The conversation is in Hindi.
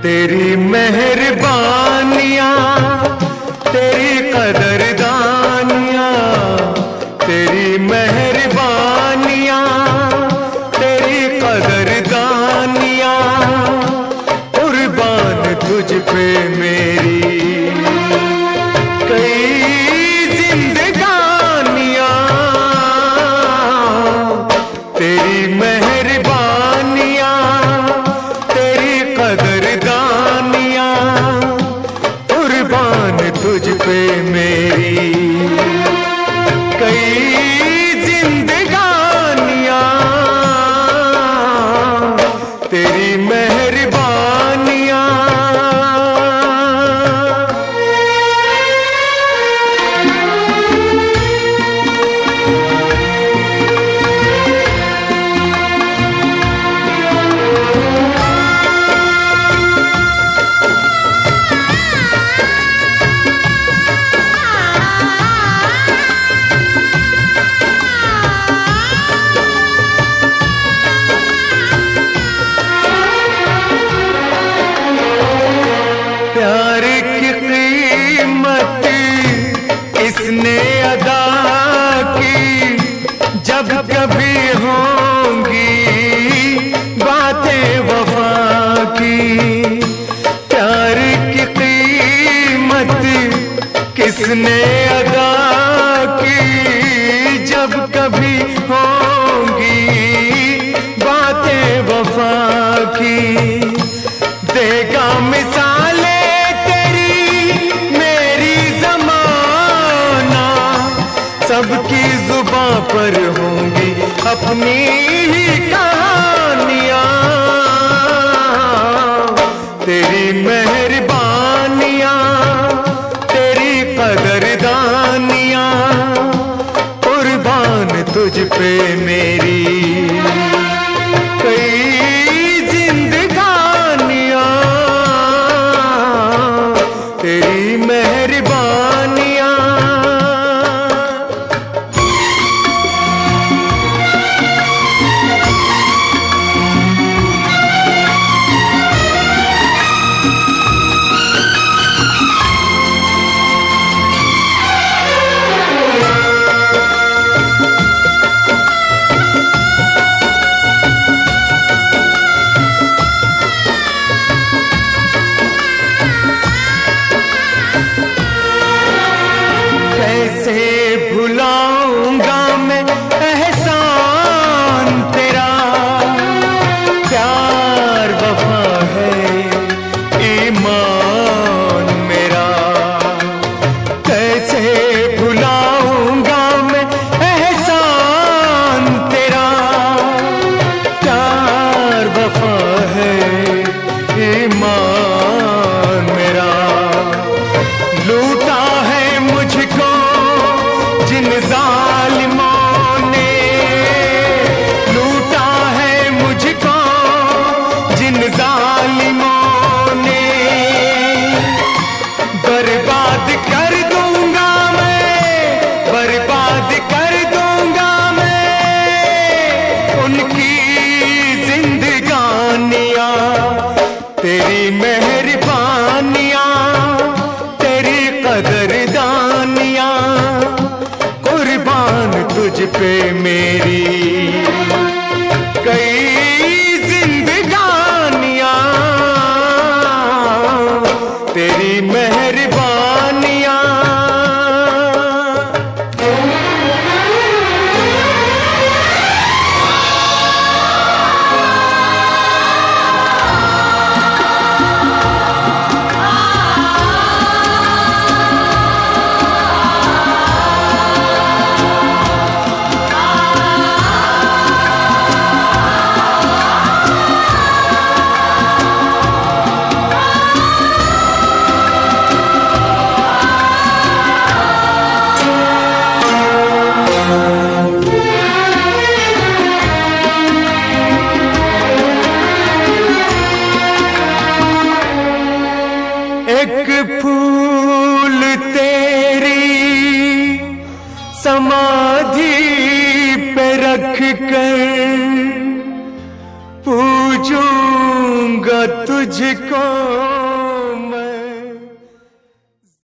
तेरी मेहरबानियाँ, तेरी कदरदानियाँ, तेरी मेहरबानियाँ, तेरी कदरदानियाँ, कुर्बान तुझ पे मेरी कई जिंदगानियाँ। तेरी मेहरबानियाँ, तेरी कदरदानियाँ, कुर्बान तुझ पे मेरी कई जिंदगानियाँ। तेरी मेहरबानियाँ। प्यार की कीमत इसने अदा की, जब कभी होंगी बातें वफा की। प्यार की कीमत किसने अदा की, जब कभी होंगी बातें वफा की। देगा मिसाले सबकी जुबां पर होंगी अपनी ही कहानियाँ। तेरी मेहरबानियाँ, तेरी कदरदानियाँ, कुर्बान तुझ पे मेरी कई जिंदगानियाँ। तेरी मेहरबानियाँ। कैसे भुलाऊंगा मैं एहसान तेरा, प्यार वफा है ईमान मेरा। कैसे भुलाऊंगा मैं एहसान तेरा, प्यार वफा है ईमान मेरा। लूटा है मुझको जिन जालिमों ने, लूटा है मुझको जिन जालिमों ने। बर्बाद कर दूंगा मैं, बर्बाद कर दूंगा मैं उनकी जिंदगानियाँ। तेरी मेहरबानियाँ, तेरी कदरदानियाँ, कुर्बान तुझ पे मेरी कई जिंदगानियाँ। तेरी मेहरबानियाँ। एक फूल तेरी समाधि पे रख कर पूजूंगा तुझको